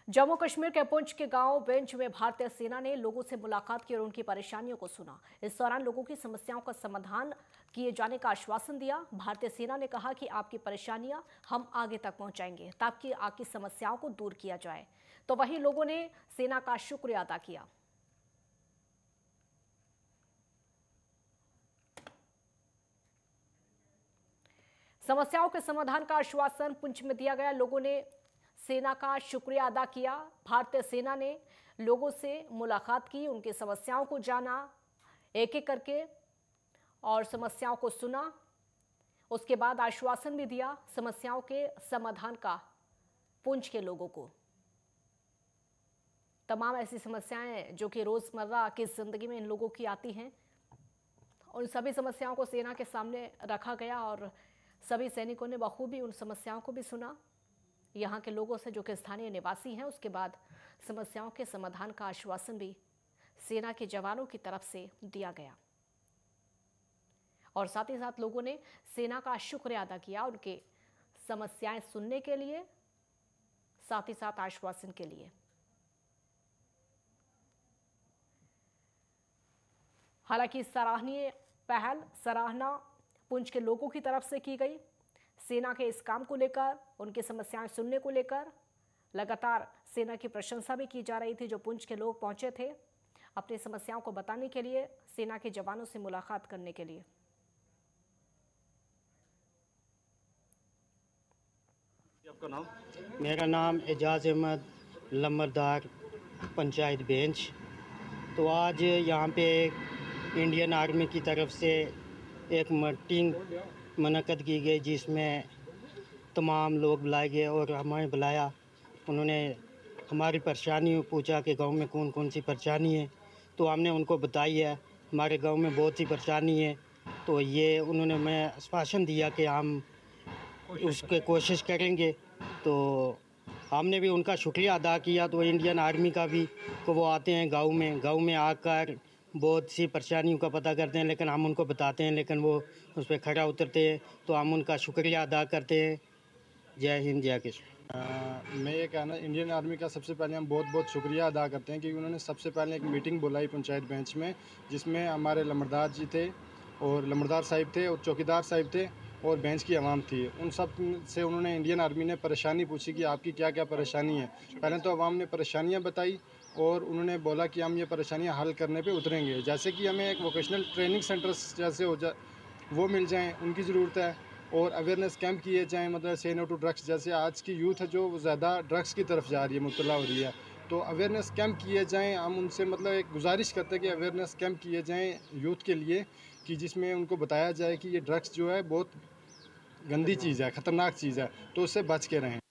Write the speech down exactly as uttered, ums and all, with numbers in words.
जम्मू कश्मीर के पुंछ के गांव बेंच में भारतीय सेना ने लोगों से मुलाकात की और उनकी परेशानियों को सुना। इस दौरान लोगों की समस्याओं का समाधान किए जाने का आश्वासन दिया। भारतीय सेना ने कहा कि आपकी परेशानियां हम आगे तक पहुंचाएंगे ताकि आपकी समस्याओं को दूर किया जाए। तो वहीं लोगों ने सेना का शुक्रिया अदा किया। समस्याओं के समाधान का आश्वासन पुंछ में दिया गया। लोगों ने सेना का शुक्रिया अदा किया। भारतीय सेना ने लोगों से मुलाकात की, उनकी समस्याओं को जाना एक एक करके और समस्याओं को सुना। उसके बाद आश्वासन भी दिया समस्याओं के समाधान का पुंछ के लोगों को। तमाम ऐसी समस्याएं जो कि रोजमर्रा की जिंदगी में इन लोगों की आती हैं, उन सभी समस्याओं को सेना के सामने रखा गया और सभी सैनिकों ने बखूबी उन समस्याओं को भी सुना यहाँ के लोगों से जो कि स्थानीय निवासी हैं। उसके बाद समस्याओं के समाधान का आश्वासन भी सेना के जवानों की तरफ से दिया गया और साथ ही साथ लोगों ने सेना का शुक्रिया अदा किया उनके समस्याएं सुनने के लिए, साथ ही साथ आश्वासन के लिए। हालांकि सराहनीय पहल सराहना पुंछ के लोगों की तरफ से की गई। सेना के इस काम को लेकर, उनकी समस्याएं सुनने को लेकर लगातार सेना की प्रशंसा भी की जा रही थी। जो पुंछ के लोग पहुंचे थे अपनी समस्याओं को बताने के लिए, सेना के जवानों से मुलाकात करने के लिए। आपका नाम? मेरा नाम एजाज अहमद, लम्बरदार, पंचायत बेंच। तो आज यहाँ पे इंडियन आर्मी की तरफ से एक मीटिंग मुनक्कद की गई जिसमें तमाम लोग बुलाए गए और हमें बुलाया। उन्होंने हमारी परेशानी पूछा कि गांव में कौन कौन सी परेशानी है, तो हमने उनको बताई है हमारे गांव में बहुत सी परेशानी है। तो ये उन्होंने मैं आश्वासन दिया कि हम उसके कोशिश करेंगे। तो हमने भी उनका शुक्रिया अदा किया। तो इंडियन आर्मी का भी को वो आते हैं गांव में गांव में आकर बहुत सी परेशानियों का पता करते हैं, लेकिन हम उनको बताते हैं लेकिन वो उस पर खरा उतरते हैं। तो हम उनका शुक्रिया अदा करते हैं। जय हिंद, जय कृष्ण। मैं ये कहना, इंडियन आर्मी का सबसे पहले हम बहुत बहुत शुक्रिया अदा करते हैं क्योंकि उन्होंने सबसे पहले एक मीटिंग बुलाई पंचायत बेंच में, जिसमें हमारे लम्बरदार जी थे और लम्बरदार साहिब थे और चौकीदार साहिब थे और बेंच की आवाम थी। उन सब से उन्होंने इंडियन आर्मी ने परेशानी पूछी कि आपकी क्या क्या परेशानी है। पहले तो आवाम ने परेशानियाँ बताई और उन्होंने बोला कि हम ये परेशानियां हल करने पे उतरेंगे। जैसे कि हमें एक वोकेशनल ट्रेनिंग सेंटर्स जैसे हो जा वो मिल जाएं, उनकी ज़रूरत है। और अवेयरनेस कैंप किए जाएं, मतलब से नो टू ड्रग्स। जैसे आज की यूथ है जो ज़्यादा ड्रग्स की तरफ जा रही है, मुब्तला हो रही है, तो अवेयरनेस कैंप किए जाएँ। हम उनसे मतलब एक गुजारिश करते हैं कि अवेयरनेस कैंप किए जाएँ यूथ के लिए, कि जिसमें उनको बताया जाए कि ये ड्रग्स जो है बहुत गंदी चीज़ है, ख़तरनाक चीज़ है, तो उससे बच के रहें।